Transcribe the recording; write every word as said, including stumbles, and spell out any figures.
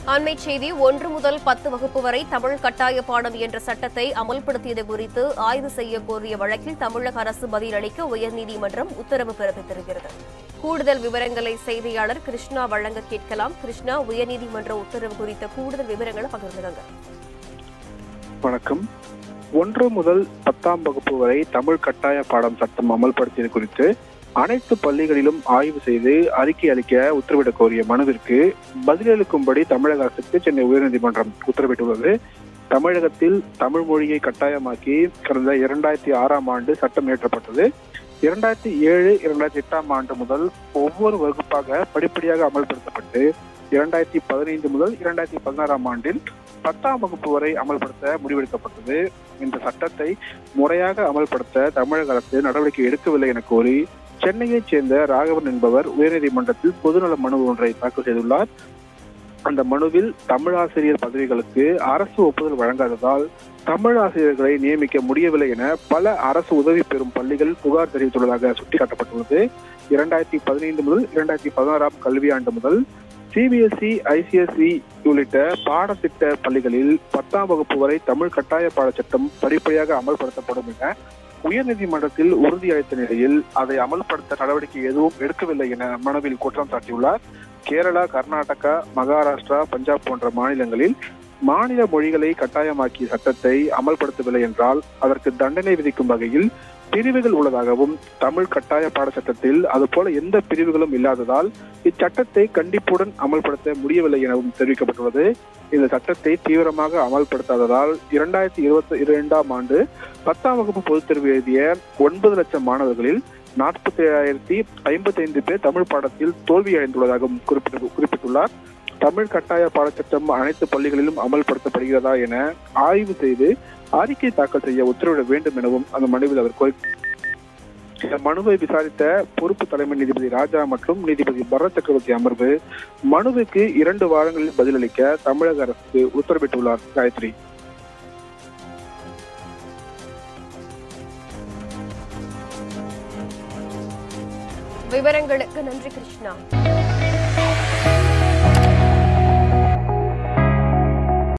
அண்மை செய்தி ஒன்று முதல் பத்து வகுப்பு வரை தமிழ் கட்டாய பாடம் என்ற சட்டத்தை அமல்படுத்தியது குறித்து ஆய்வு செய்ய கோரிய வழக்கில் தமிழக அரசு பதிலளிக்க உயர்நீதிமன்றம் உத்தரவு பிறப்பித்திருக்கிறது. கூடுதல் விவரங்களை செய்தியாளர் கிருஷ்ணா வழங்க கேட்கலாம். கிருஷ்ணா, உயர்நீதிமன்ற உத்தரவு குறித்த கூடுதல் விவரங்களை பகிர்ந்துங்க. வணக்கம். ஒன்று முதல் பத்தாம் வகுப்பு வரை தமிழ் கட்டாய பாடம் சட்டம் அமல்படுத்தியது குறித்து அனைத்து பள்ளிகளிலும் ஆய்வு செய்து அறிக்கை அளிக்க உத்தரவிட கோரிய மனுவிற்கு பதிலளிக்கும்படி தமிழக அரசுக்கு சென்னை உயர்நீதிமன்றம் உத்தரவிட்டுள்ளது. தமிழகத்தில் தமிழ் மொழியை கட்டாயமாக்கி கடந்த இரண்டாயிரத்தி ஆறாம் ஆண்டு சட்டம் இயற்றப்பட்டது. இரண்டாயிரத்தி ஏழு இரண்டாயிரத்தி எட்டாம் ஆண்டு முதல் ஒவ்வொரு வகுப்பாக படிப்படியாக அமல்படுத்தப்பட்டு இரண்டாயிரத்தி பதினைந்து முதல் இரண்டாயிரத்தி பதினாறாம் ஆண்டில் பத்தாம் வகுப்பு வரை அமல்படுத்த முடிவெடுக்கப்பட்டது. இந்த சட்டத்தை முறையாக அமல்படுத்த தமிழக அரசு நடவடிக்கை எடுக்கவில்லை என கோரி சென்னையைச் சேர்ந்த ராகவன் என்பவர் உயர்நீதிமன்றத்தில் பொதுநல மனு ஒன்றை தாக்கல் செய்துள்ளார். அந்த மனுவில் தமிழ் ஆசிரியர் பதவிகளுக்கு அரசு ஒப்புதல் வழங்காததால் தமிழ் ஆசிரியர்களை நியமிக்க முடியவில்லை என பல அரசு உதவி பெறும் பள்ளிகள் புகார் தெரிவித்துள்ளதாக சுட்டிக்காட்டப்பட்டுள்ளது. இரண்டாயிரத்தி பதினைந்து முதல் இரண்டாயிரத்தி பதினாறாம் கல்வியாண்டு முதல் சிபிஎஸ்இ, ஐசிஎஸ்இ உள்ளிட்ட பாடத்திட்ட பள்ளிகளில் பத்தாம் வகுப்பு வரை தமிழ் கட்டாய பாடச்சட்டம் படிப்படியாக அமல்படுத்தப்படும் என உயர்நீதிமன்றத்தில் உறுதியளித்த நிலையில் அதை அமல்படுத்த நடவடிக்கை எதுவும் எடுக்கவில்லை என மனுவில் குற்றம் சாட்டியுள்ளார். கேரளா, கர்நாடகா, மகாராஷ்டிரா, பஞ்சாப் போன்ற மாநிலங்களில் மாநில மொழிகளை கட்டாயமாக்கிய சட்டத்தை அமல்படுத்தவில்லை என்றால் அதற்கு தண்டனை விதிக்கும் வகையில் பிரிவுகள் உள்ளதாகவும் தமிழ் கட்டாய பாடச்சட்டத்தில் அதுபோல எந்த பிரிவுகளும் இல்லாததால் இச்சட்டத்தை கண்டிப்புடன் அமல்படுத்த முடியவில்லை எனவும் தெரிவிக்கப்பட்டுள்ளது. இந்த சட்டத்தை தீவிரமாக அமல்படுத்தாததால் இரண்டாயிரத்தி இருபத்தி இரண்டாம் ஆண்டு பத்தாம் வகுப்பு பொதுத் தேர்வு எழுதிய ஒன்பது லட்சம் மாணவர்களில் நாற்பத்தி ஏழாயிரத்தி ஐம்பத்தி ஐந்து பேர் தமிழ் பாடத்தில் தோல்வியடைந்துள்ளதாகவும் குறிப்பிட்டு குறிப்பிட்டுள்ளார். தமிழ் கட்டாய பாடச்சட்டம் அனைத்து பள்ளிகளிலும் அமல்படுத்தப்படுகிறதா என ஆய்வு செய்து அறிக்கை தாக்கல் செய்ய உத்தரவிட வேண்டும் எனவும் அந்த மனுவில் அவர் கோரி இந்த மனுவை விசாரித்த பொறுப்பு தலைமை நீதிபதி ராஜா மற்றும் நீதிபதி பரத் சக்கரவர்த்தி அமர்வு மனுவுக்கு இரண்டு வாரங்களில் பதிலளிக்க தமிழக அரசுக்கு உத்தரவிட்டுள்ளார். காயத்ரி, விவரங்களுக்கு நன்றி கிருஷ்ணா.